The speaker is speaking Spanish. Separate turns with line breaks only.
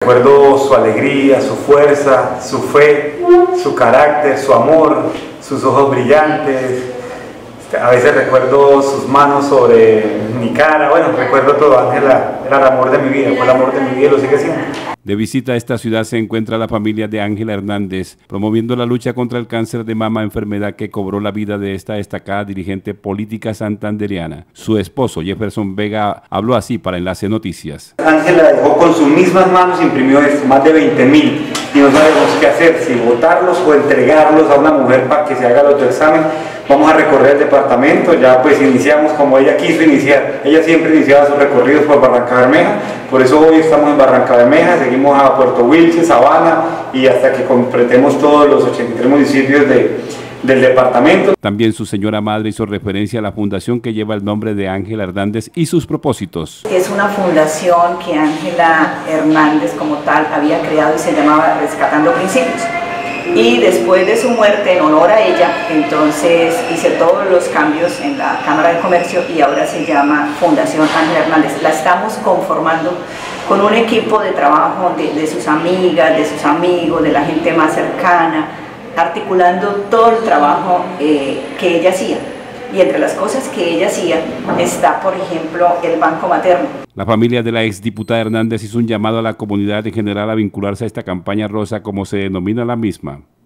recuerdo su alegría, su fuerza, su fe, su carácter, su amor, sus ojos brillantes. A veces recuerdo sus manos sobre mi cara. Bueno, recuerdo todo. Ángela era el amor de mi vida, fue el amor de mi vida y lo sigue siendo.
De visita a esta ciudad se encuentra la familia de Ángela Hernández, promoviendo la lucha contra el cáncer de mama, enfermedad que cobró la vida de esta destacada dirigente política santandereana. Su esposo, Jefferson Vega, habló así para Enlace Noticias.
Ángela dejó con sus mismas manos, imprimió esto, más de 20.000, y no sabemos qué hacer, si botarlos o entregarlos a una mujer para que se haga el autoexamen. Vamos a recorrer el departamento, ya pues iniciamos como ella quiso iniciar. Ella siempre iniciaba sus recorridos por Barrancabermeja, por eso hoy estamos en Barrancabermeja, seguimos a Puerto Wilches, Sabana y hasta que completemos todos los 83 municipios del departamento.
También su señora madre hizo referencia a la fundación que lleva el nombre de Ángela Hernández y sus propósitos.
Es una fundación que Ángela Hernández como tal había creado y se llamaba Rescatando Principios. Y después de su muerte, en honor a ella, entonces hice todos los cambios en la Cámara de Comercio y ahora se llama Fundación Ángela Hernández. La estamos conformando con un equipo de trabajo de sus amigas, de sus amigos, de la gente más cercana, articulando todo el trabajo que ella hacía. Y entre las cosas que ella hacía está, por ejemplo, el Banco Materno.
La familia de la exdiputada Hernández hizo un llamado a la comunidad en general a vincularse a esta campaña rosa, como se denomina la misma.